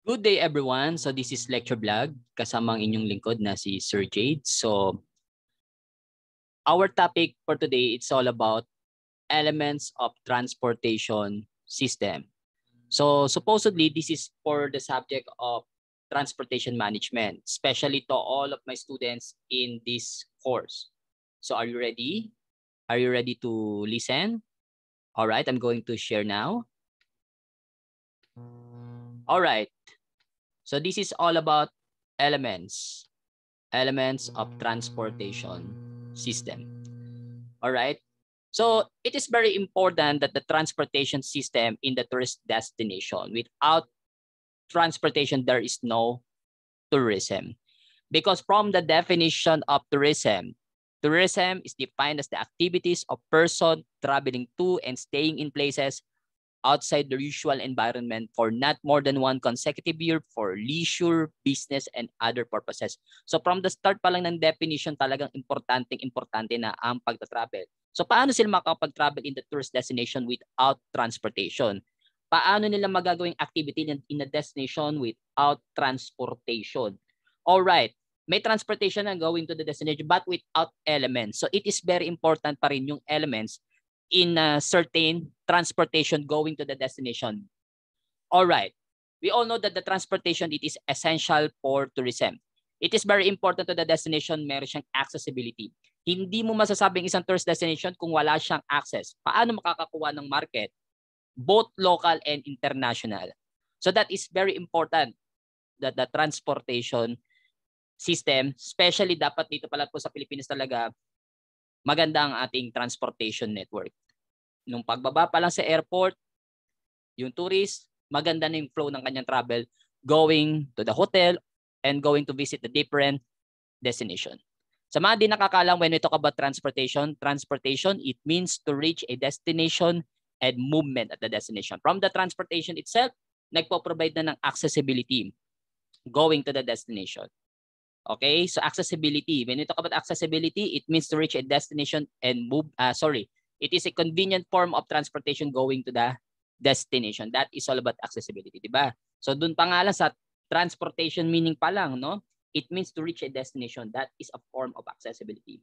Good day everyone. So this is lecture vlog kasama ang inyong lingkod na si Sir Jade. So our topic for today, it's all about elements of transportation system. So supposedly this is for the subject of transportation management, especially to all of my students in this course. So are you ready? Are you ready to listen? All right, I'm going to share now. All right. So this is all about elements of transportation system. All right. So it is very important that the transportation system in the tourist destination, without transportation, there is no tourism. Because from the definition of tourism is defined as the activities of person traveling to and staying in places outside the usual environment for not more than one consecutive year for leisure, business, and other purposes. So from the start pa lang ng definition, talagang importante na ang pagta-travel. So paano sila makakapag-travel in the tourist destination without transportation? Paano nila magagawing activity in a destination without transportation? All right, may transportation na going to the destination but without elements. So it is very important pa rin yung elements in a certain transportation going to the destination. All right. We all know that the transportation, it is essential for tourism. It is very important to the destination, meron siyang accessibility. Hindi mo masasabing isang tourist destination kung wala siyang access. Paano makakakuha ng market? Both local and international. So that is very important that the transportation system, especially dapat dito pala po sa Pilipinas talaga, maganda ang ating transportation network. Nung pagbaba pa lang sa airport, yung tourist, maganda na yung flow ng kanyang travel going to the hotel and going to visit the different destination. Sa mga di nakakalam, when we talk about transportation, it means to reach a destination and movement at the destination. From the transportation itself, nagpo-provide na ng accessibility going to the destination. Okay, so accessibility. When we talk about accessibility, it means to reach a destination and move. It is a convenient form of transportation going to the destination. That is all about accessibility, di ba? So dun pa nga lang sa transportation meaning pa lang, no? It means to reach a destination. That is a form of accessibility.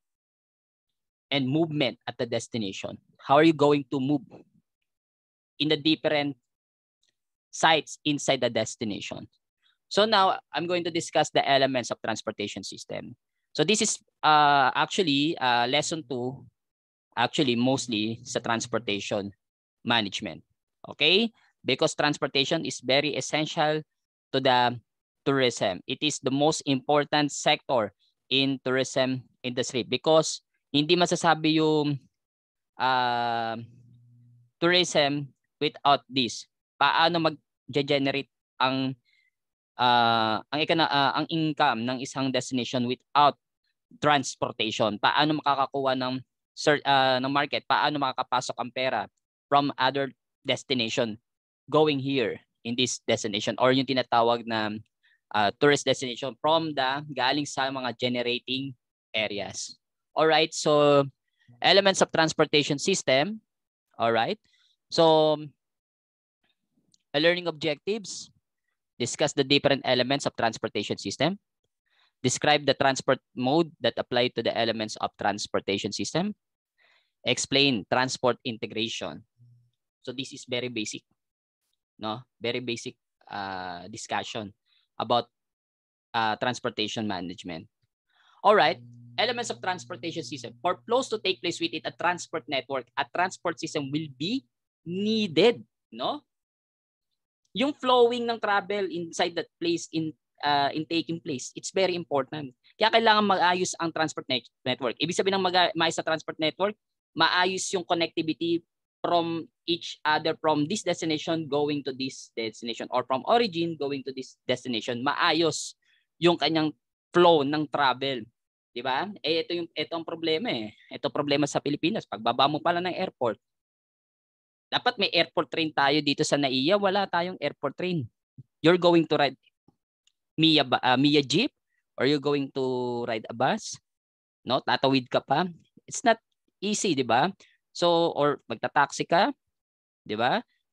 And movement at the destination. How are you going to move in the different sites inside the destination? So now I'm going to discuss the elements of transportation system. So this is actually lesson 2, actually mostly sa transportation management. Okay? Because transportation is very essential to the tourism. It is the most important sector in tourism industry because hindi masasabi yung tourism without this. Paano mag-generate ang income ng isang destination without transportation? Paano makakakuha ng market? Paano makakapasok ang pera from other destination going here in this destination or yung tinatawag na tourist destination from the galing sa mga generating areas. All right, so elements of transportation system. All right, so learning objectives. Discuss the different elements of transportation system. Describe the transport mode that apply to the elements of transportation system. Explain transport integration. So this is very basic, no? Very basic discussion about transportation management. All right, elements of transportation system. For flows to take place within a transport network, a transport system will be needed, no? Yung flowing ng travel inside that place in taking place, it's very important. Kaya kailangan mag-ayos ang transport network. Ibig sabihin ng maayos sa transport network, maayos yung connectivity from each other from this destination going to this destination or from origin going to this destination. Maayos yung kanyang flow ng travel. Di ba? Ito ang problema eh. Ito problema sa Pilipinas. Pagbaba mo pala ng airport, dapat may airport train tayo dito sa NAIA. Wala tayong airport train. You're going to ride Mia Jeep or you're going to ride a bus. No? Tatawid ka pa. It's not easy, di ba? So, or magta-taxi ka. Di ba?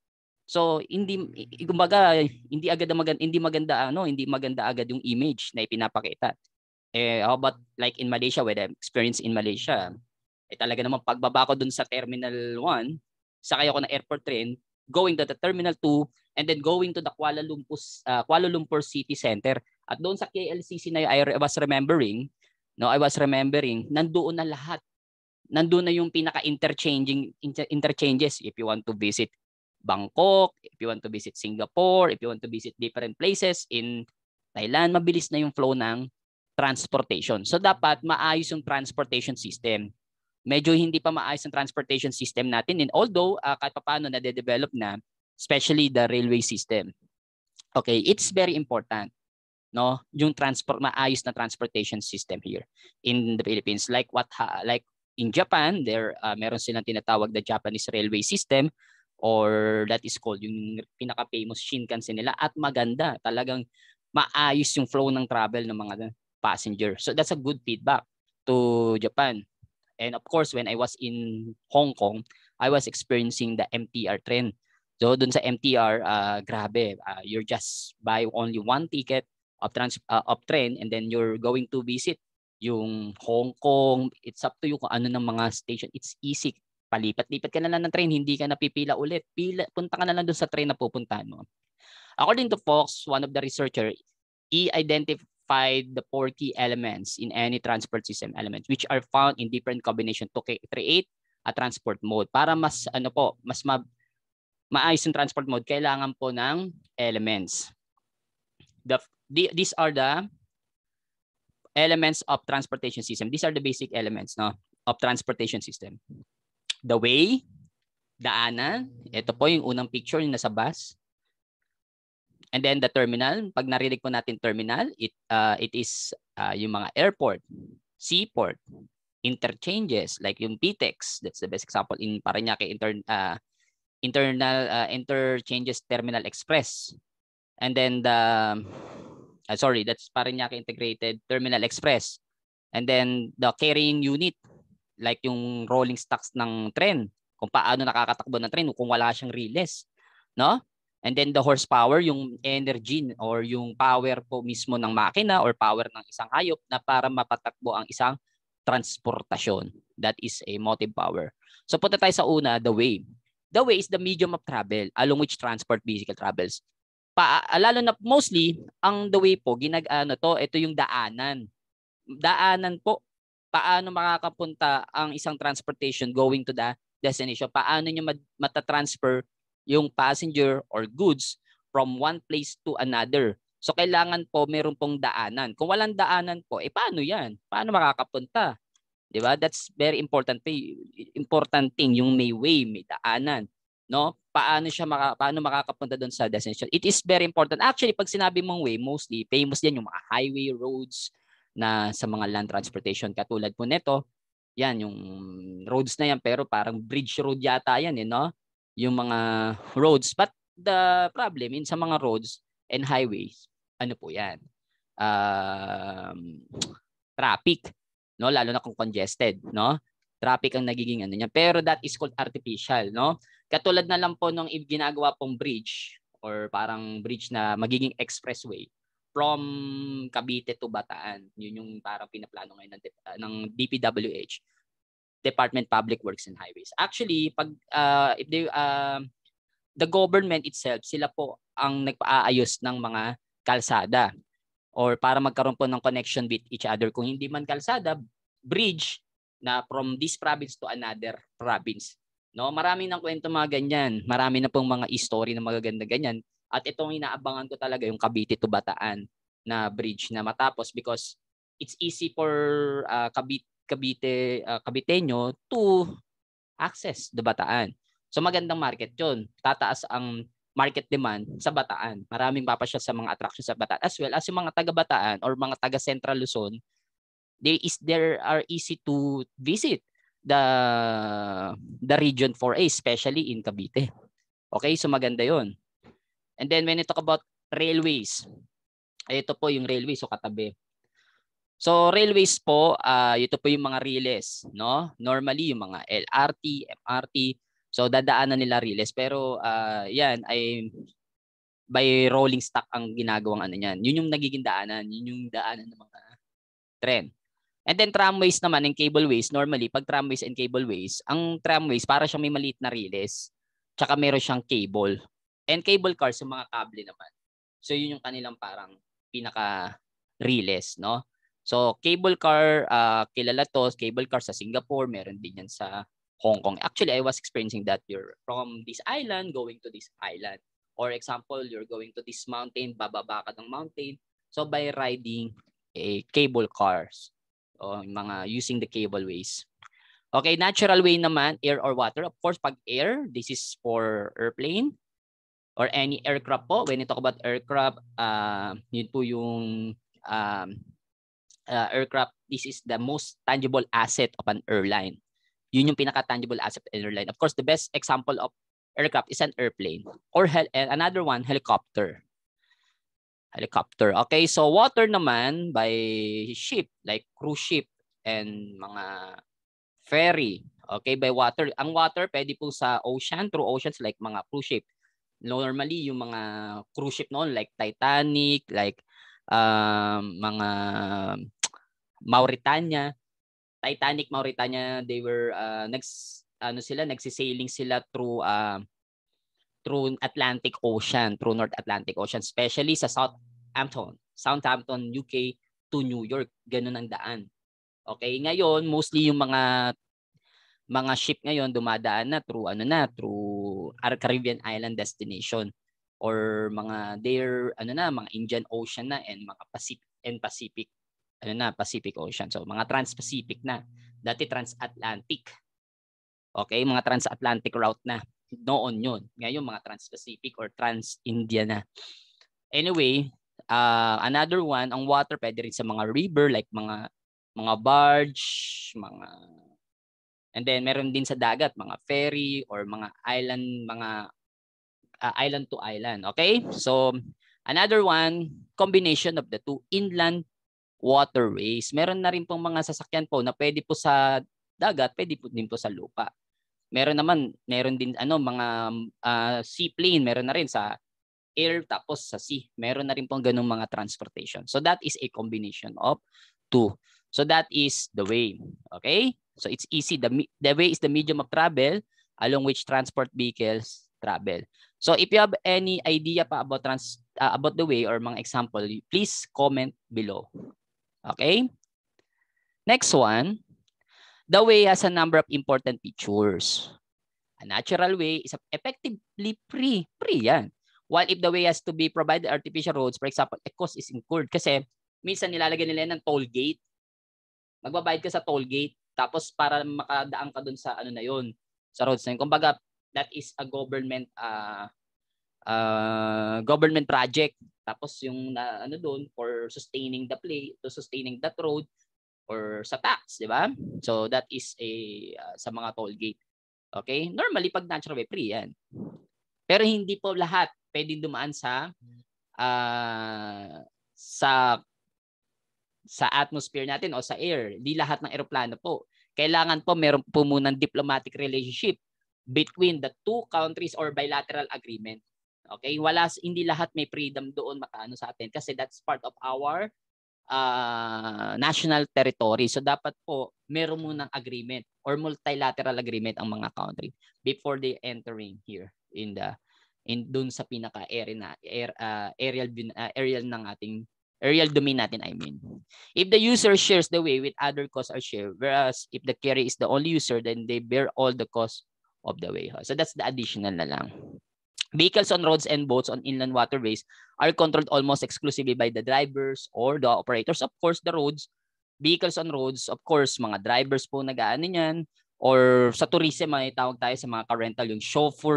So kumbaga hindi maganda agad yung image na ipinapakita. How about like in Malaysia, with experience in Malaysia, talaga naman pagbaba ko dun sa Terminal 1, sakay ako ng airport train, going to the Terminal 2, and then going to the Kuala Lumpur City Center. At doon sa KLCC na I was remembering, nandoon na lahat. Nandoon na yung interchanges if you want to visit Bangkok, if you want to visit Singapore, if you want to visit different places in Thailand, mabilis na yung flow ng transportation. So dapat maayos yung transportation system. Medyo hindi pa maayos ang transportation system natin, and although kahit paano na-develop na, especially the railway system. Okay, it's very important, no? Yung maayos na transportation system here in the Philippines, like in Japan, meron silang tinatawag na Japanese railway system, or that is called yung pinaka-famous Shinkansen nila, at maganda. Talagang maayos yung flow ng travel ng mga passenger. So that's a good feedback to Japan. And of course, when I was in Hong Kong, I was experiencing the MTR train. So dun sa MTR, grabe. You're just buy only one ticket of train, and then you're going to visit yung Hong Kong. It's up to you kung ano ng mga station. It's easy. Palipat-lipat ka na lang ng train, hindi ka napipila ulit. Punta ka na lang doon sa train na pupuntahan mo. According to Fox, one of the researchers, he identified the 4 key elements in any transport system elements which are found in different combination to create a transport mode. Para mas maayos yung transport mode, kailangan po ng elements. These are the elements of transportation system. These are the basic elements, no, of transportation system. The way, daanan. Ito po yung unang picture yung nasa bus. And then the terminal. Pag narinig po natin terminal, it is yung mga airport, seaport, interchanges like yung PTEX. That's the best example in Parañaque interchanges Terminal Express. And then that's Parañaque Integrated Terminal Express. And then the carrying unit, like yung rolling stocks ng tren, kung paano nakakatakbo ng tren kung wala siyang relays, no? And then the horsepower, yung energy or yung power po mismo ng makina or power ng isang hayop na para mapatakbo ang isang transportasyon. That is a motive power. So punta tayo sa una, the way. The way is the medium of travel along which transport vehicle travels. Lalo na mostly, ang the way po, ito yung daanan. Daanan po, paano makakapunta ang isang transportation going to the destination? Paano nyo matatransfer yung passenger or goods from one place to another? So kailangan po meron pong daanan. Kung walang daanan po, paano yan? Paano makakapunta? Diba? That's very important thing, yung may way, may daanan. No? Paano makakapunta doon sa destination? It is very important. Actually, pag sinabi mong way, mostly famous yan yung mga highway roads na sa mga land transportation. Katulad po nito, yan yung roads na yan, pero parang bridge road yata yan, no? Yung mga roads. But the problem in sa mga roads and highways, ano po yan? Traffic, no? Lalo na kung congested, no? Traffic ang nagiging ano niya. Pero that is called artificial, no? Katulad na lang po nung ginagawa pong bridge or parang bridge na magiging expressway from Cavite to Bataan. Yun yung parang pinaplano ngayon ng DPWH, Department Public Works and Highways. Actually, pag the government itself, sila po ang nagpaayos ng mga kalsada or para magkaroon po ng connection with each other. Kung hindi man kalsada, bridge na from this province to another province. No, marami ng kwento mga ganyan. Marami na pong mga story na magaganda ganyan. At itong inaabangan ko talaga yung Cavite to Bataan na bridge na matapos because it's easy for Caviteño to access the Bataan. So magandang market 'yon. Tataas ang market demand sa Bataan. Maraming papasyal sa mga attractions sa Bataan as well as yung mga taga Bataan or mga taga Central Luzon. There are easy to visit the region 4A, especially in Cavite. Okay, so maganda 'yon. And then when you talk about railways, ito po yung railways, so katabi. So railways po, ito po yung mga relays, no? Normally yung mga LRT, MRT, So dadaanan nila riles, pero yan ay by rolling stock ang ginagawang ano niyan. Yun yung nagiging daanan, yun yung daanan ng mga tren. And then tramways naman and cableways, normally pag tramways and cableways, ang tramways para siyang may maliit na riles, tsaka meron siyang cable. And cable cars yung mga kable naman. So yun yung kanilang parang pinaka riles, no? So cable car, kilala to, cable car sa Singapore, meron din yan sa Hong Kong. Actually, I was experiencing that. You're from this island going to this island. Or example, you're going to this mountain, bababa ka ng mountain. So by riding a cable cars, o mga using the cableways. Okay, natural way naman, air or water. Of course, pag air, this is for airplane or any aircraft po. When you talk about aircraft, yun po yung aircraft. This is the most tangible asset of an airline. Yun yung pinaka-tangible asset of an airline. Of course, the best example of aircraft is an airplane or another one, helicopter. Helicopter. Okay, so water naman by ship like cruise ship and mga ferry. Okay, by water. Ang water pwede po sa ocean, through oceans like mga cruise ship. Normally yung mga cruise ship noon like Titanic, like mga Mauritania, Titanic, Mauritania, they were nagsisailing sila through Atlantic Ocean, through North Atlantic Ocean, especially sa Southampton, UK to New York, ganun ang daan. Okay, ngayon mostly yung mga ship ngayon dumadaan na through through Caribbean island destination or mga mga Indian Ocean na and mga Pacific Pacific Ocean. So mga Trans-Pacific na. Dati transatlantic. Okay, mga transatlantic route na. Noon yun. Ngayon mga Trans-Pacific or Trans-India na. Anyway, another one, ang water pwede rin sa mga river like mga barge, and then meron din sa dagat mga ferry or mga island, island to island. Okay? So another one, combination of the two, inland waterways. Meron na rin pong mga sasakyan po na pwede po sa dagat, pwede po din po sa lupa. Meron din mga seaplane, meron na rin sa air tapos sa sea. Meron na rin pong ganung mga transportation. So that is a combination of two. So that is the way. Okay? So it's easy. The way is the medium of travel along which transport vehicles travel. So if you have any idea pa about the way or mga example, please comment below. Okay? Next one. The way has a number of important features. A natural way is effectively free. Free yan. While if the way has to be provided artificial roads, for example, a cost is incurred. Kasi minsan nilalagay nila ng toll gate. Magbabayad ka sa toll gate. Tapos para makadaan ka dun sa na yun, sa roads na yun. Kumbaga, that is a government project. Tapos yung doon for sustaining that road or sa tax, di ba? So that is sa mga toll gate. Okay? Normally pag natural way free yan. Pero hindi po lahat pwedeng dumaan sa atmosphere natin o sa air. Hindi lahat ng eroplano po. Kailangan po meron po munang diplomatic relationship between the two countries or bilateral agreement. Okay? Hindi lahat may freedom doon makaano sa atin kasi that's part of our national territory. So dapat po meron munang agreement or multilateral agreement ang mga country before they entering here in dun sa pinaka aerial domain natin, I mean. If the user shares the way with other costs are shared, whereas if the carrier is the only user, then they bear all the costs of the way. So that's the additional na lang. Vehicles on roads and boats on inland waterways are controlled almost exclusively by the drivers or the operators. Of course, the vehicles on roads, of course, mga drivers po nag-aano niyan. Or sa tourism, may tawag tayo sa mga ka-rental, yung chauffeur.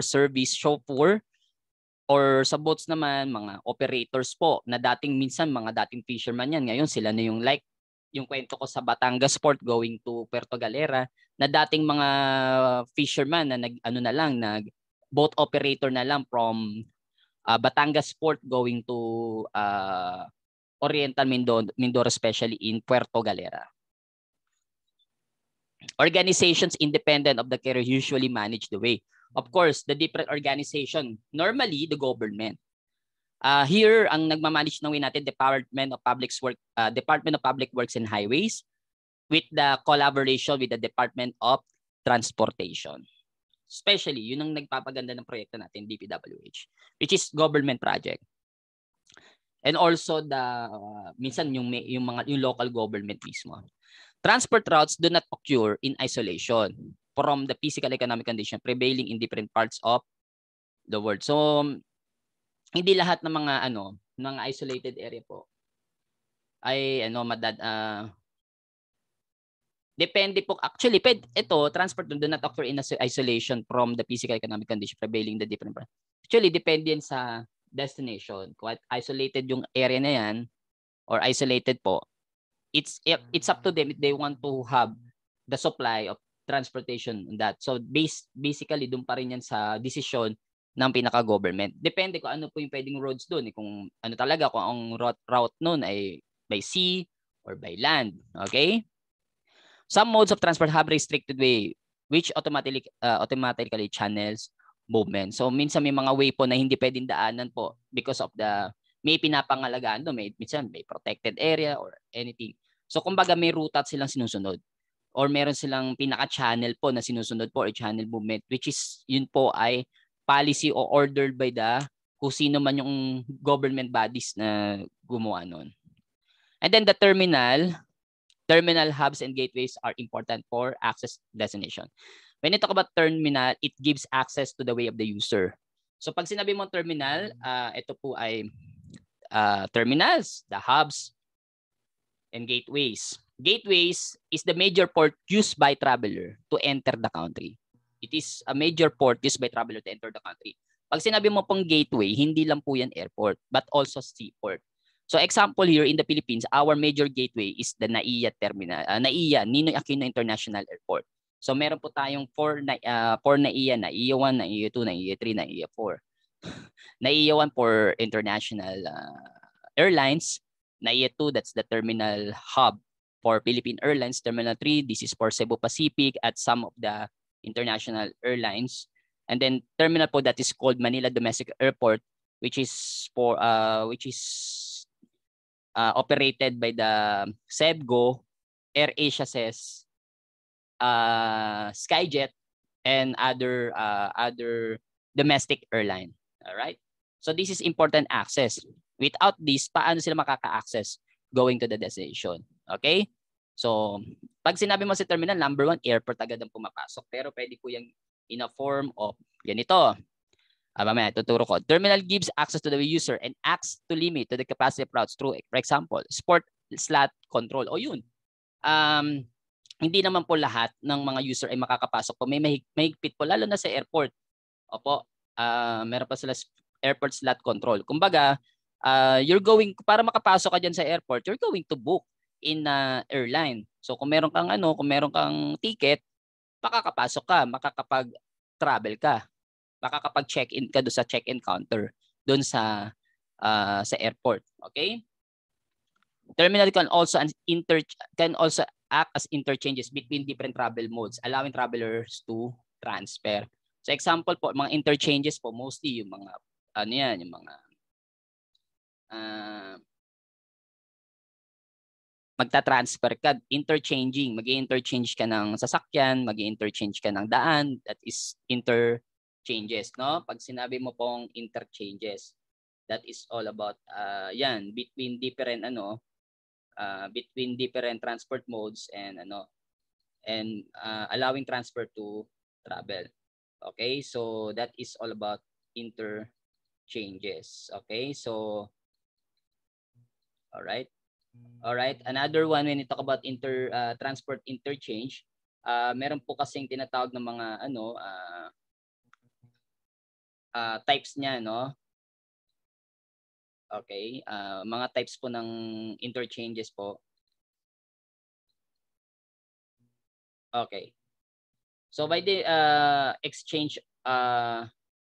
Or sa boats naman, mga operators po na minsan mga dating fisherman yan. Ngayon sila na yung yung kwento ko sa Batangas Port going to Puerto Galera na dating mga fisherman na boat operator na lang from Batangas Port going to Oriental Mindoro, especially in Puerto Galera. Organizations independent of the carrier usually manage the way. Of course, the different organization, normally the government. Here, ang nagmamanage ng way natin, Department of Public Works and Highways, with the collaboration with the Department of Transportation. Especially, yun ang nagpapaganda ng proyekto natin, DPWH, which is government project. And also minsan yung local government mismo. Transport routes do not occur in isolation from the physical economic condition prevailing in different parts of the world. So hindi lahat ng mga isolated area po ay depende po. Actually, ito, transport do not occur in isolation from the physical economic condition prevailing in the different parts. Actually, depende yan sa destination. Kung isolated yung area na yan or isolated po, it's up to them if they want to have the supply of transportation on that. So basically doon pa rin yan sa desisyon ng pinaka-government. Depende kung ano po yung pwedeng roads doon, kung ano talaga, kung ang route noon ay by sea or by land. Okay? Some modes of transport have restricted way which automatically channels movement. So minsan may mga way po na hindi pwedeng daanan po because of may pinapangalagaan doon, minsan may protected area or anything. So kumbaga may ruta silang sinusunod or meron silang pinaka-channel po na sinusunod po or channel movement, which is yun po ay policy o ordered by kung sino man yung government bodies na gumawa nun. And then the terminal hubs and gateways are important for access destination. When you talk about terminal, it gives access to the way of the user. So pag sinabi mo terminal, ito po ay terminals, the hubs, and gateways. Gateways is the major port used by traveler to enter the country. It is a major port used by traveler to enter the country. Pag sinabi mo pong gateway, hindi lang po yan airport, but also seaport. So example here in the Philippines, our major gateway is the NAIA terminal, NAIA, Ninoy Aquino International Airport. So meron po tayong 4 NAIA, NAIA 1, NAIA 2, NAIA 3, NAIA 4. NAIA 1 for international airlines. NAIA 2, that's the terminal hub for Philippine Airlines. Terminal 3, this is for Cebu Pacific at some of the international airlines. And then terminal po that is called Manila Domestic Airport, which is operated by the SEBGO, AirAsia says, Skyjet, and other domestic airline. All right. So this is important access. Without this, paano sila makaka-access going to the destination? Okay? So, pag sinabi mo sa terminal, number 1, airport agad ang pumapasok. Pero pwede po yung in a form of ganito. Mamaya, tuturo ko. Terminal gives access to the user and acts to limit to the capacity of routes through, for example, sport slot control. O yun. Hindi naman po lahat ng mga user ay makakapasok po. May mahigpit po, lalo na sa airport. Opo, meron pa sila airport slot control. Kumbaga, para makapasok ka dyan sa airport, you're going to book in airline. So kung meron kang ticket, makakapasok ka, makakapag-travel ka, makakapag-check-in ka doon sa check-in counter doon sa airport. Okay? Terminal can also act as interchanges between different travel modes, allowing travelers to transfer. So example po, mga interchanges po, mostly yung mga yung mga magta-transfer ka, interchanging, mag-interchange ka ng sasakyan, mag-interchange ka ng daan, that is interchanges, no? Pag sinabi mo pong interchanges, that is all about between different transport modes and allowing transfer to travel. Okay? So that is all about interchanges. Okay? So all right. Another one, when you talk about transport interchange, meron po kasing tinatawag ng mga types niya, no? Okay, mga types po ng interchanges po. Okay. So by the exchange all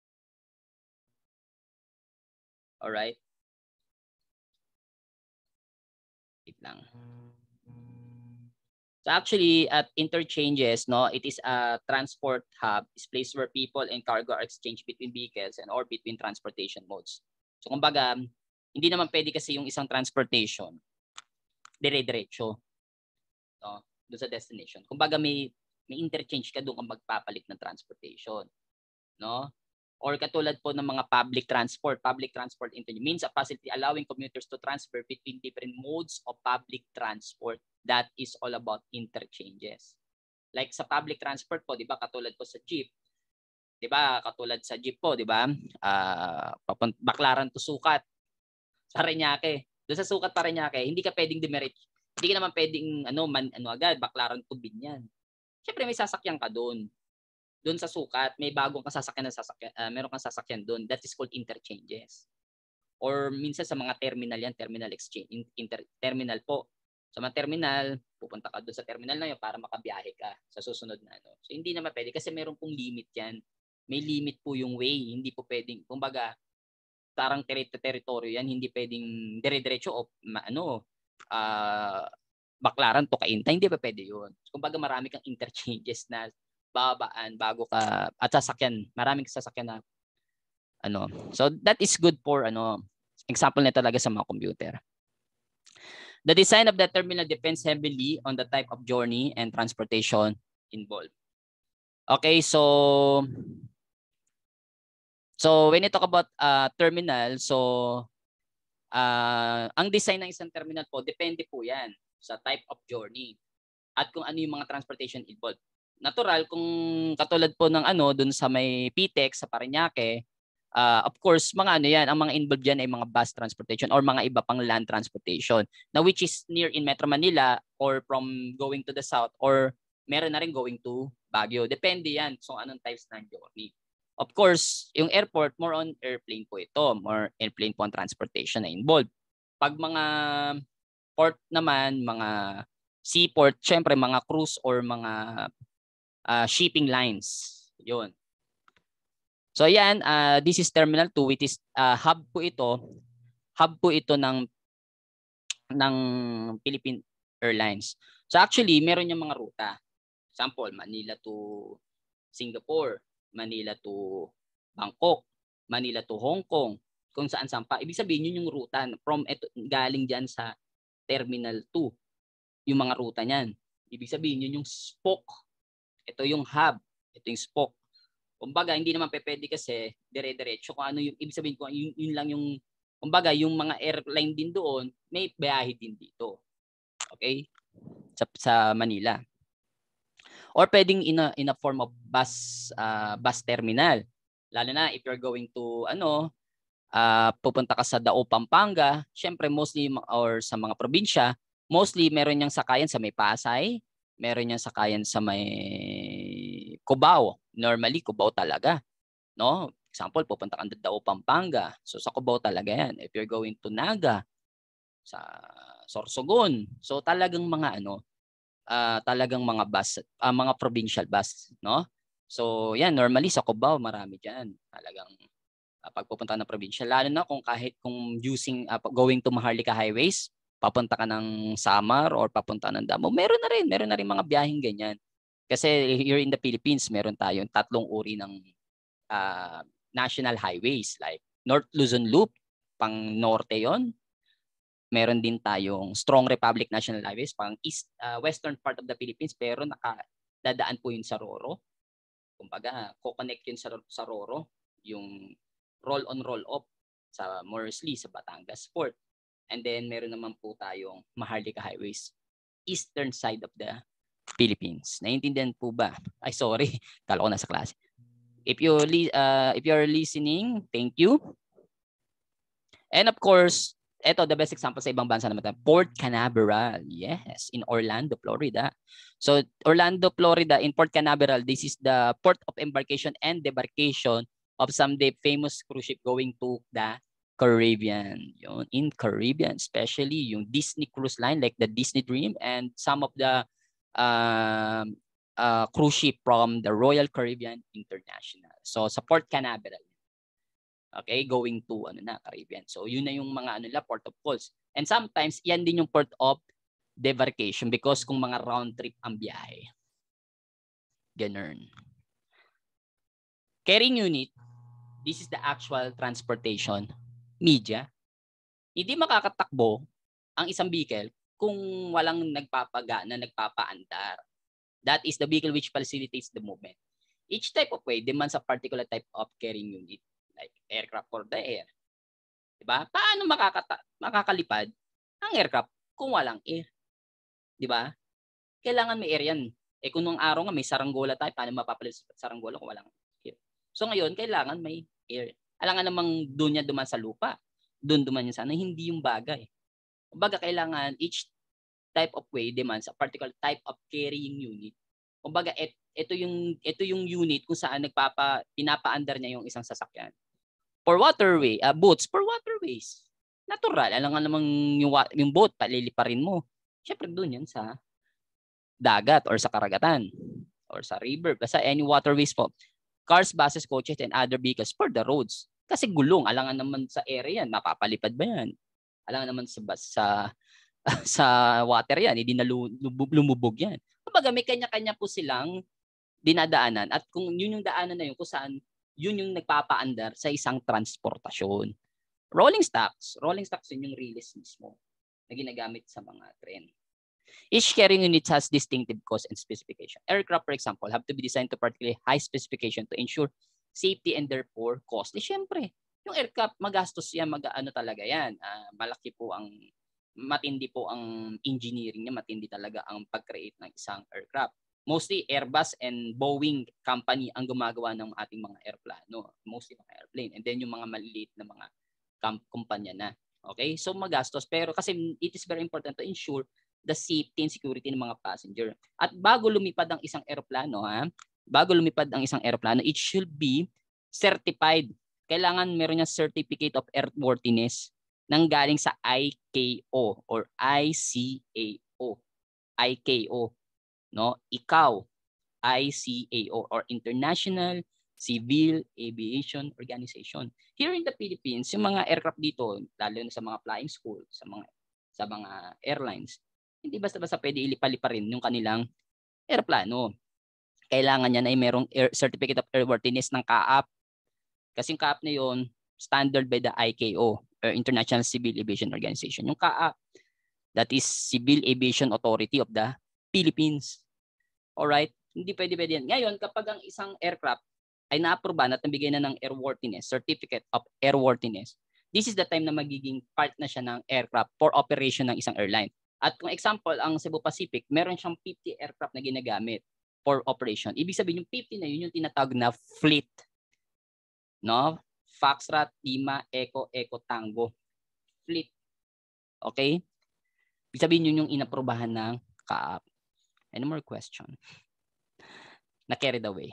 right. Wait lang. So actually, at interchanges, no, it is a transport hub, is place where people and cargo are exchanged between vehicles and or between transportation modes. So kumbaga, hindi naman pwede kasi yung isang transportation dire-diretso, no, doon sa destination. Kumbaga may interchange ka doon kung magpapalit ng transportation, no? Or katulad po ng mga public transport interchange means a facility allowing commuters to transfer between different modes of public transport. That is all about interchanges. Like sa public transport po, 'di ba, katulad po sa jeep. 'Di ba? Katulad sa jeep po, 'di ba? Baklaran to Sukat. Sa Parañaque. Doon sa Sukat Parañaque, hindi ka pwedeng diretso. Hindi ka naman pwedeng agad, Baklaran to Binyan. Syempre may sasakyan ka doon. Doon sa Sukat, may bagong sasakyan meron kang sasakyan doon. That is called interchanges. Or minsan sa mga terminal yan, terminal exchange, terminal po. Sa mga terminal, pupunta ka doon sa terminal na yun para makabiyahe ka sa susunod na ano. So hindi naman pwede kasi meron pong limit yan. May limit po yung way. Hindi po pwedeng, kumbaga, tarang teritoryo yan, hindi pwedeng dire-diretso o Baklaran to Cainta, hindi pa pwede yun. Kumbaga marami kang interchanges na babaan bago ka at sasakyan, maraming sasakyan na So that is good for example na talaga sa mga computer. The design of the terminal depends heavily on the type of journey and transportation involved. Okay, so when you talk about terminal, ang design ng isang terminal po, depende po yan sa type of journey at kung ano yung mga transportation involved. Natural, kung katulad po ng dun sa may PTEX sa Parañaque, of course, yan, ang mga involved dyan ay mga bus transportation or mga iba pang land transportation na which is near in Metro Manila or from going to the south or meron na rin going to Baguio. Depende yan. So, anong types ng journey. Of course, yung airport, more on airplane po ito. More airplane po ang transportation na involved. Pag mga port naman, mga seaport, syempre mga cruise or mga shipping lines. Yun. So yan, this is Terminal 2, which is hub po ito. Hub po ito ng Philippine Airlines. So actually, meron yung mga ruta. Example, Manila to Singapore, Manila to Bangkok, Manila to Hong Kong, kung saan-saan pa. Ibig sabihin yun yung ruta from galing diyan sa Terminal 2. Yung mga ruta niyan. Ibig sabihin yun yung spoke. Ito yung hub, ito yung spoke. Kumbaga, hindi naman pwede kasi dire-diretso kung ano yung ibig sabihin ko, yun lang yung kumbaga, yung mga airline din doon, may biyahe din dito. Okay? Sa Manila. Or pwedeng in a form of bus terminal. Lalo na if you're going to pupunta ka sa Dao, Pampanga, syempre mostly or sa mga probinsya, mostly meron yang sakayan sa may Pasay, meron yang sakayan sa may Cubao. Normally Cubao talaga, no? Example, pupunta ka sa Dao, Pampanga. So sa Cubao talaga yan. If you're going to Naga, sa Sorsogon. So talagang mga talagang mga bus, mga provincial bus, no? So yan, normally sa Cubao marami diyan. Talagang pagpupunta ng probinsya, lalo na kung using going to Maharlika highways, papunta ka ng Samar or papunta ng Davao, meron na rin mga biyaheng ganyan. Kasi here in the Philippines, meron tayong 3 uri ng national highways like North Luzon Loop, pang norte 'yon. Meron din tayong Strong Republic National Highways, pang western part of the Philippines, pero nakadadaan po yun sa Roro. Kumbaga, co-connect yun sa Roro, yung roll-on, roll-off sa Morrisley, sa Batangas Port. And then, meron naman po tayong Maharlika Highways, eastern side of the Philippines. Naiintindihan po ba? Ay, sorry. Kala ko nasa klase. If you're listening, thank you. And of course, ito, the best example sa ibang bansa naman, Port Canaveral. Yes, in Orlando, Florida. So, Orlando, Florida, in Port Canaveral, this is the port of embarkation and debarkation of someday famous cruise ship going to the Caribbean. Yun, in Caribbean, especially yung Disney cruise line like the Disney Dream and some of the cruise ship from the Royal Caribbean International. So, sa Port Canaveral. Okay, going to Caribbean. So, yun na yung mga port of calls. And sometimes, yan din yung port of debarkation because kung mga round trip ang biyahe. Ganun. Carrying unit, this is the actual transportation media. Hindi makakatakbo ang isang vehicle kung walang nagpapaandar. That is the vehicle which facilitates the movement. Each type of way demands a particular type of carrying unit, like aircraft for the air. Diba? Paano makakalipad ang aircraft kung walang air? Diba? Kailangan may air yan. Eh kung nung araw nga may saranggola tayo, paano mapapalit sa saranggola kung walang air? So ngayon, kailangan may air. Alangan namang doon yan duman sa lupa. Doon duman yan sana, hindi yung bagay. Kumbaga, kailangan each type of way demands a particular type of carrying unit. Kumbaga, ito yung unit kung saan pinapaandar niya yung isang sasakyan. For waterway, boats for waterways. Natural, alangan namang yung boat, paliliparin mo. Syempre doon yan sa dagat or sa karagatan or sa river, basta any waterways po. Cars, buses, coaches, and other vehicles for the roads. Kasi gulong, alangan naman sa area yan, mapapalipad ba yan? Alangan naman sa water yan, hindi na lumubog yan. Kumbaga may kanya-kanya po silang dinadaanan at kung yun yung daanan na yun, kung saan yun yung nagpapaandar sa isang transportasyon. Rolling stocks yun yung release mismo na ginagamit sa mga tren. Each carrying unit has distinctive cost and specification. Aircraft, for example, have to be designed to particularly high specification to ensure safety and therefore costly. Siyempre, yung aircraft, magastos yan, talaga yan. Matindi po ang engineering niya, matindi talaga ang pag-create ng isang aircraft. Mostly Airbus and Boeing company ang gumagawa ng ating mga airplano, mostly mga airplane. And then yung mga maliliit na mga kumpanya na. Okay? So magastos, pero kasi it is very important to ensure the safety and security ng mga passenger. At bago lumipad ang isang airplano, it should be certified. Kailangan meron niya certificate of airworthiness nang galing sa ICAO or ICAO. ICAO, no? Ikaw, ICAO or International Civil Aviation Organization. Here in the Philippines, yung mga aircraft dito, lalo na sa mga flying school, sa mga airlines, hindi basta-basta pwede ilipalipa rin yung kanilang airplano. Kailangan niya na ay merong certificate of airworthiness ng CAAP. Kasi yung CAAP na yun, standard by the ICAO or International Civil Aviation Organization. Yung CAAP, that is Civil Aviation Authority of the Philippines. Alright? Hindi pwede yan. Ngayon, kapag ang isang aircraft ay na-aproban at nabigay na ng airworthiness, certificate of airworthiness, this is the time na magiging part na siya ng aircraft for operation ng isang airline. At kung example, ang Cebu Pacific, meron siyang 50 aircraft na ginagamit for operation. Ibig sabihin, yung 50 na yun yung tinatawag na fleet. No? Foxtrot, Lima, Echo, Tango. Fleet. Okay? Ibig sabihin yun yung inaprobahan ng CAAP. Any more question? Na carried away.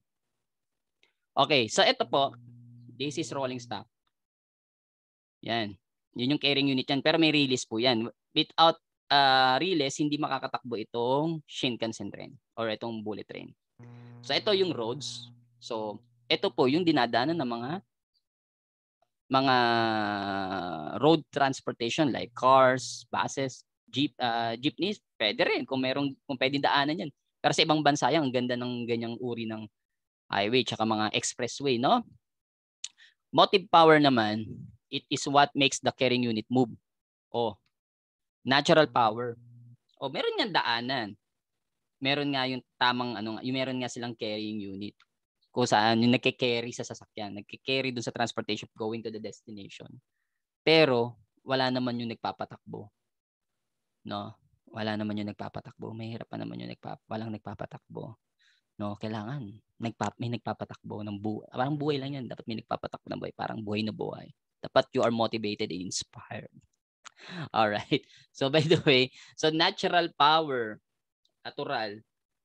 Okay, so ito po, this is rolling stock. Yan. Yun yung carrying unit yan. Pero may release po yan. Without release, hindi makakatakbo itong Shinkansen train or itong bullet train. So ito yung roads. So ito po yung dinadaanan ng mga road transportation like cars, buses, jeepneys. Pwede rin kung pwedeng daanan yan. Pero sa ibang bansa yan, ang ganda ng ganyang uri ng highway tsaka mga expressway, no? Motive power naman, it is what makes the carrying unit move. Natural power. Meron nga daanan. Meron nga yung tamang yung meron nga silang carrying unit. Kung saan yung nagke-carry sa sasakyan, nagke-carry dun sa transportation going to the destination. Pero wala naman yung nagpapatakbo. No? Wala naman yung nagpapatakbo. Mahirap pa naman yung walang nagpapatakbo. No, kailangan may nagpapatakbo ng buhay. Parang buhay lang yan. Dapat may nagpapatakbo ng buhay. Parang buhay na buhay. Dapat you are motivated and inspired. All right. So by the way, so natural power, natural,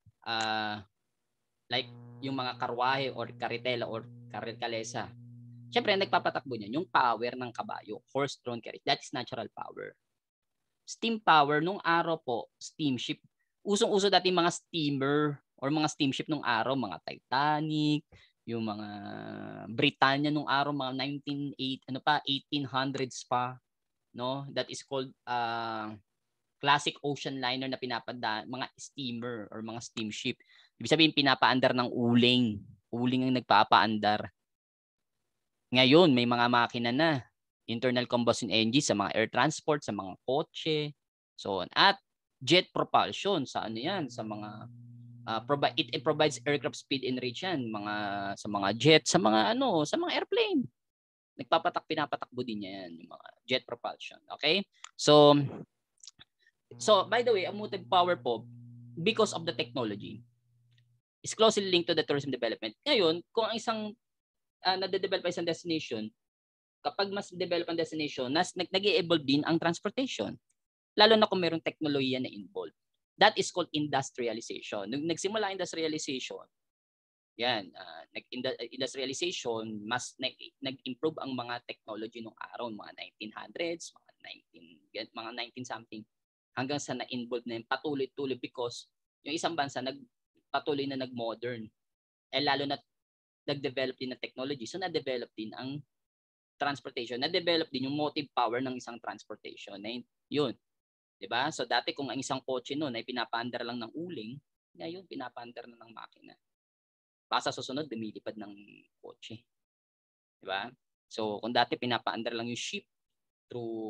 like yung mga karwahe or karitela or kalesa. Siyempre, nagpapatakbo niyan yung power ng kabayo, horse-drawn carriage. That is natural power. Steam power, nung araw po, steamship. Usong-uso dati mga steamer or mga steamship nung araw, mga Titanic, yung mga Britannia nung araw, mga 1800s pa, no? That is called classic ocean liner na mga steamer or mga steamship. Ibig sabihin, pinapaandar ng uling. Uling ang nagpapaandar. Ngayon, may mga makina na. Internal combustion engine sa mga air transport, sa mga kotse, so on. At jet propulsion, sa ano yan? Sa mga, it provides aircraft speed and range yan. Sa mga jet, sa mga airplane. Pinapatakbo din niya yan, yung mga jet propulsion. Okay? So by the way, ang motive power po, because of the technology, is closely linked to the tourism development. Ngayon, kung ang isang nade-develop isang destination, kapag mas develop ang destination, nag-e-evolve din ang transportation. Lalo na kung mayroong teknolohiya na involved. That is called industrialization. Nung nagsimula industrialization, yan, industrialization, mas nag-improve ang mga technology nung araw, mga 1900s, mga 19 something, hanggang sa na-involve na yung patuloy-tuloy because yung isang bansa patuloy na nag-modern. Lalo na nag-develop din ng technology, so na-develop din ang transportation, na-develop din yung motive power ng isang transportation. Yun. Diba? So dati kung ang isang kotse noon ay pinapaandar lang ng uling, ngayon pinapaandar na ng makina. Basta susunod, lumilipad ng kotse. Diba? So, kung dati pinapaandar lang yung ship through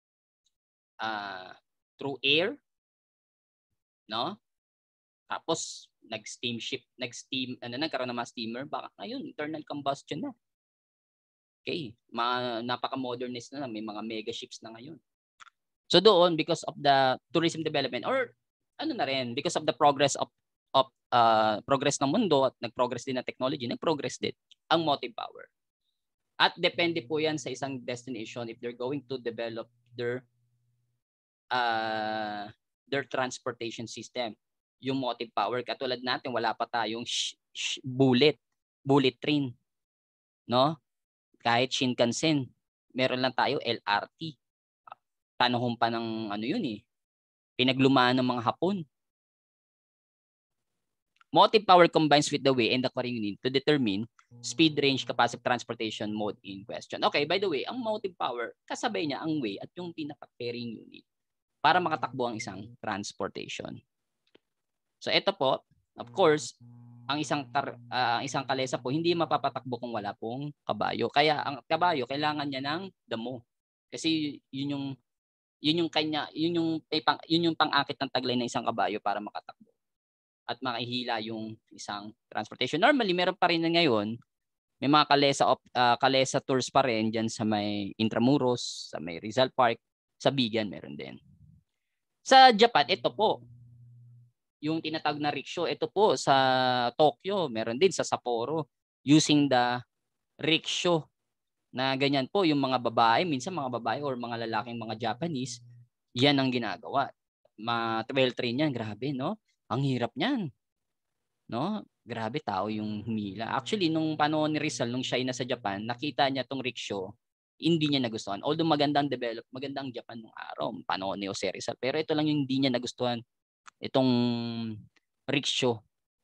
air, no? Tapos, nagkaroon ng mga steamer, baka ngayon, internal combustion na. Okay. Napaka-modernist na, may mga mega ships na ngayon. So, doon, because of the tourism development, or because of the progress of progress ng mundo at nag-progress din ng technology, nag-progress din ang motive power. At depende po yan sa isang destination if they're going to develop their transportation system. Yung motive power, katulad natin, wala pa tayong bullet train. No? Kahit Shinkansen, meron lang tayo LRT. Panahon pa ng pinaglumaan ng mga Hapon. Motive power combines with the way and the carrying unit to determine speed, range, capacity, transportation mode in question. Okay, by the way, ang motive power, kasabay niya ang way at yung pinaka-carrying unit para makatakbo ang isang transportation. So ito po, of course, ang isang kalesa po hindi mapapatakbo kung wala pong kabayo. Kaya ang kabayo kailangan niya ng damo. Kasi yun yung pang-akit ng taglay ng isang kabayo para makatakbo at makihila yung isang transportation. Normally, meron pa rin ngayon, may mga kalesa tours pa rin dyan sa may Intramuros, sa may Rizal Park, sa Bigan meron din. Sa Japan, ito po, yung tinatawag na rickshaw, ito po sa Tokyo, meron din sa Sapporo, using the rickshaw na ganyan po, yung mga babae, minsan mga babae or mga lalaking mga Japanese, yan ang ginagawa. Ma-trail train yan, grabe, no? Ang hirap niyan. No? Grabe, tao yung humila. Actually, nung panahon ni Rizal, nung siya ay nasa Japan, nakita niya tong rickshaw, hindi niya nagustuhan. Although magandang Japan nung araw, panahon ni Jose Rizal. Pero ito lang yung hindi niya nagustuhan, itong rickshaw.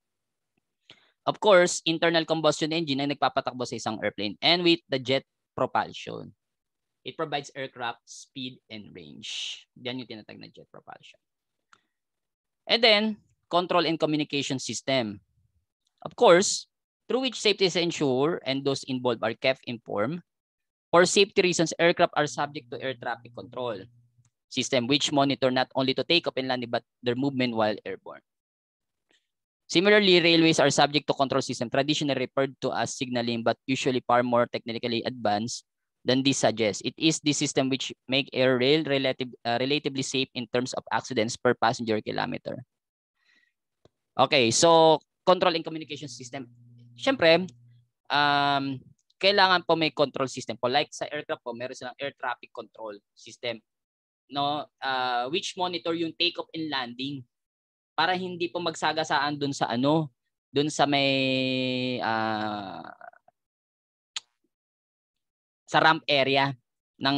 Of course, internal combustion engine ay nagpapatakbo sa isang airplane and with the jet propulsion. It provides aircraft speed and range. Yan yung tinatag na jet propulsion. And then, control and communication system. Of course, through which safety is ensured and those involved are kept informed. For safety reasons, aircraft are subject to air traffic control system which monitor not only to take off and landing but their movement while airborne. Similarly, railways are subject to control system traditionally referred to as signaling but usually far more technically advanced than this suggests. It is this system which make air rail relatively safe in terms of accidents per passenger kilometer. Okay, so control and communication system. Siyempre, kailangan po may control system po. Like sa aircraft po, meron silang air traffic control system, no? Which monitor yung take-off and landing para hindi po magsagasaan dun sa may sa ramp area ng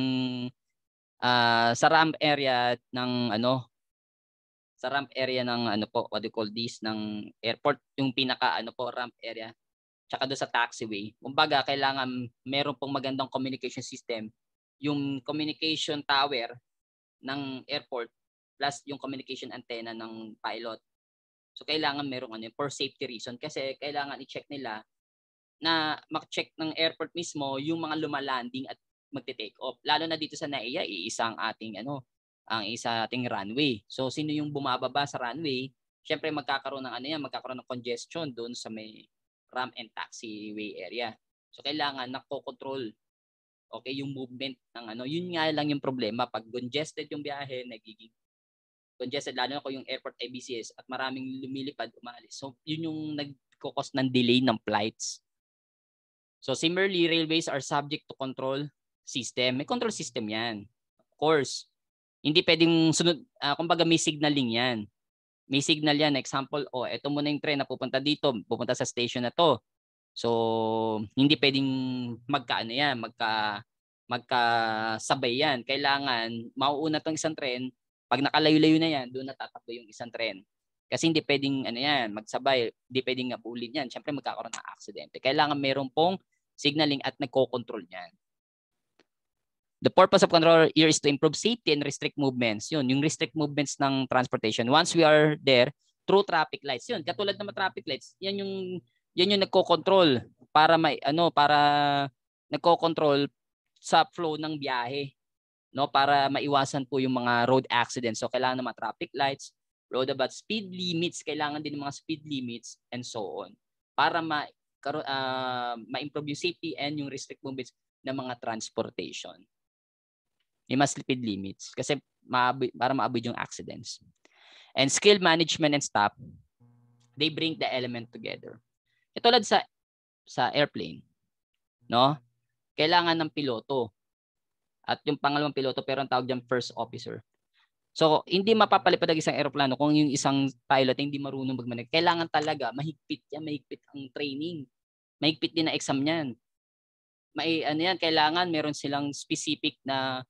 what do you call this, ng airport, yung pinaka ramp area, tsaka doon sa taxiway. Kumbaga, kailangan meron pong magandang communication system. Yung communication tower ng airport plus yung communication antenna ng pilot. So kailangan merong for safety reason kasi kailangan i-check nila na mak-check ng airport mismo yung mga lumalanding at magte-take off. Lalo na dito sa NAIA, iisa ang ating runway. So sino yung bumababa sa runway? Syempre magkakaroon ng congestion doon sa may ramp and taxiway area. So kailangan nako-control yung movement ng yun nga lang yung problema pag congested yung biyahe, nagiging congested lalo na kung yung airport ay BCS at maraming lumilipad, umalis. So yun yung nagko-cause ng delay ng flights. So similarly, railways are subject to control system. May control system yan. Of course. Hindi pwedeng sunod, kumbaga may signaling yan. May signal yan. Example, eto muna yung train na pupunta dito, pupunta sa station na to. So, hindi pwedeng magkasabay yan. Kailangan, mauuna tong isang tren, pag nakalayo-layo na yan, doon natatakbo yung isang tren. Kasi hindi pwedeng magsabay, hindi pwedeng abulin yan. Siyempre magkakaroon ng aksidente. Kailangan meron pong signaling at nagko-control yan. The purpose of control here is to improve safety and restrict movements. Yun, yung restrict movements ng transportation. Once we are there, through traffic lights. Yun, katulad ng traffic lights, yan yung nagko-control para nagko-control sa flow ng biyahe, no, para maiwasan po yung mga road accidents. So kailangan ng mga traffic lights, roundabout, speed limits, kailangan din ng mga speed limits and so on para ma-improve yung safety and yung restrict movements ng mga transportation. May mas speed limits kasi para ma-avoid yung accidents. And skill management and staff, they bring the element together. Katulad sa airplane, no? Kailangan ng piloto. At yung pangalawang piloto pero ang tawag diyan first officer. So, hindi mapapalipad ang isang eroplano kung yung isang pilot hindi marunong magmaneho. Kailangan talaga mahigpit ang training. Mahigpit din ang exam niyan. Kailangan meron silang specific na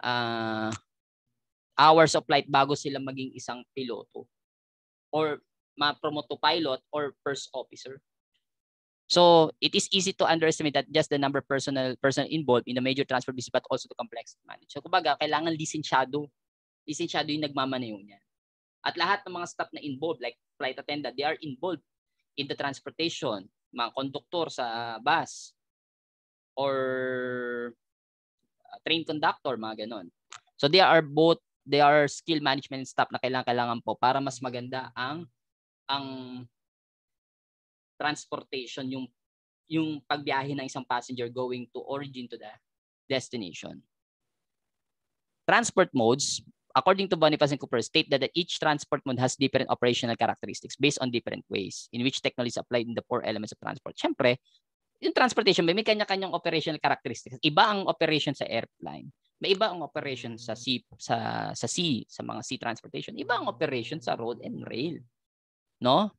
hours of flight bago sila maging isang piloto or ma-promote to pilot or first officer. So, it is easy to underestimate that just the number of person involved in the major transport business but also the complexity managed. So, kumbaga, kailangan lisensyado yung nagmamaneho niyan. At lahat ng mga staff na involved, like flight attendant, they are involved in the transportation, mga konduktor sa bus, or train conductor, mga ganon. So they are skill management staff na kailangan po para mas maganda ang transportation, yung pagbiyahe ng isang passenger going to origin to the destination. Transport modes, according to Boniface and Cooper, state that each transport mode has different operational characteristics based on different ways in which technology is applied in the 4 elements of transport. Siyempre, yung transportation may kanya-kanyang operational characteristics. Iba ang operation sa airplane. May iba ang operation sa mga sea transportation. Iba ang operation sa road and rail. No?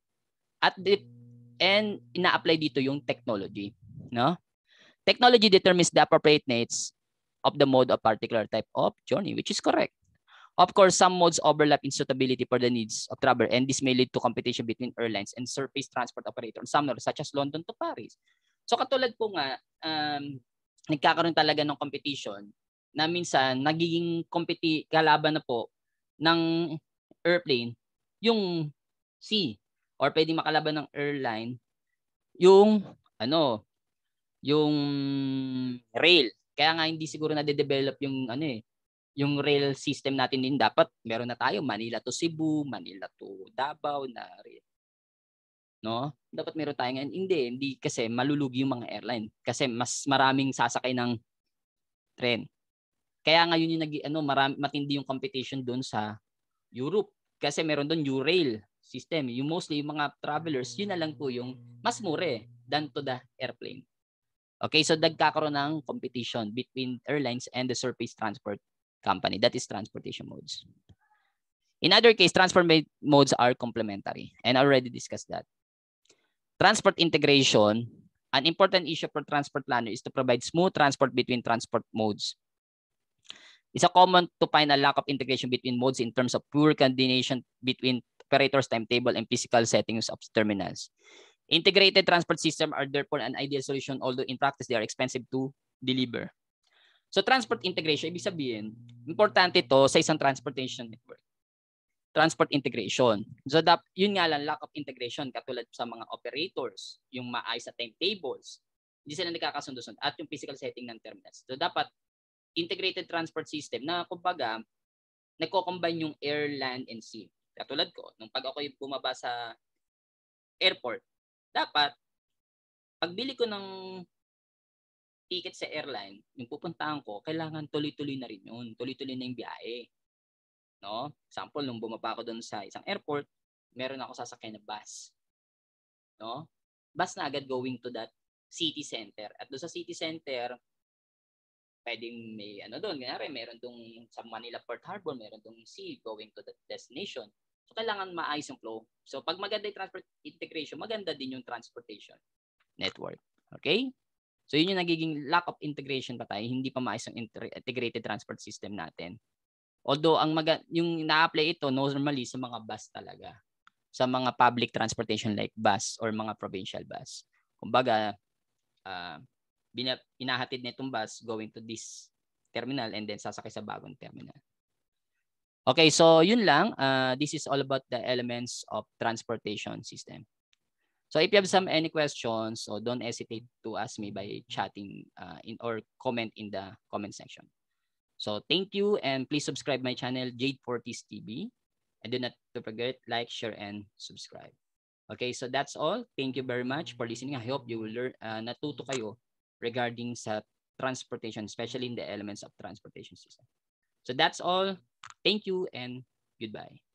And ina-apply dito yung technology. No? Technology determines the appropriate needs of the mode of particular type of journey, which is correct. Of course, some modes overlap in suitability for the needs of traveler, and this may lead to competition between airlines and surface transport operators, some such as London to Paris. So katulad po nga, nagkakaroon talaga ng competition na minsan nagiging kalaban na po ng airplane yung sea, or pwedeng makalaban ng airline yung yung rail. Kaya nga hindi siguro na-develop yung rail system natin din. Dapat meron na tayo Manila to Cebu, Manila to Davao na rail. No? Dapat meron tayo ngayon. Hindi kasi malulugi yung mga airline kasi mas maraming sasakay ng tren. Kaya ngayon yung matindi yung competition doon sa Europe kasi meron doon Eurail system. Yung mostly yung mga travelers, yun na lang po yung mas mura than to the airplane. Okay, so nagkakaroon ng competition between airlines and the surface transport company. That is transportation modes. In other case, transport modes are complementary, and I already discussed that. Transport integration, an important issue for transport planner is to provide smooth transport between transport modes. It's a common to find a lack of integration between modes in terms of poor coordination between operators' timetable and physical settings of terminals. Integrated transport systems are therefore an ideal solution, although in practice they are expensive to deliver. So transport integration, ibig sabihin, importante ito sa isang transportation network. transport integration. So yun nga lang, lack of integration katulad sa mga operators, yung maayos sa timetables, hindi sila nagkakasundo-sundo at yung physical setting ng terminals. So dapat integrated transport system na kumbaga nagko-combine yung air, land, and sea. Katulad ko, nung pag ako'y bumaba sa airport, dapat pagbili ko ng ticket sa airline, yung pupuntahan ko, kailangan tuloy-tuloy na rin yun. Tuloy-tuloy na yung biyahe. No? Example, nung bumaba ako doon sa isang airport, meron ako sasakyan na bus. No? Bus na agad going to that city center. At doon sa city center, pwedeng may ano doon, kanyari meron doon sa Manila Port Harbor, meron doon sea going to that destination. So kailangan maayos yung flow. So pag maganda yung transport integration, maganda din yung transportation network. Okay? So yun yung nagiging lack of integration pa tayo, hindi pa maayos yung integrated transport system natin. Although yung na-apply ito normally sa mga bus talaga. Sa mga public transportation like bus or mga provincial bus. Kumbaga, inahatid na itong bus going to this terminal and then sasakay sa bagong terminal. Okay, so yun lang. This is all about the elements of transportation system. So if you have any questions, so don't hesitate to ask me by chatting or comment in the comment section. So thank you and please subscribe my channel, Jadefortis TV. And do not to forget, like, share, and subscribe. Okay, so that's all. Thank you very much for listening. I hope you will learn, natuto kayo regarding sa transportation, especially in the elements of transportation system. So that's all. Thank you and goodbye.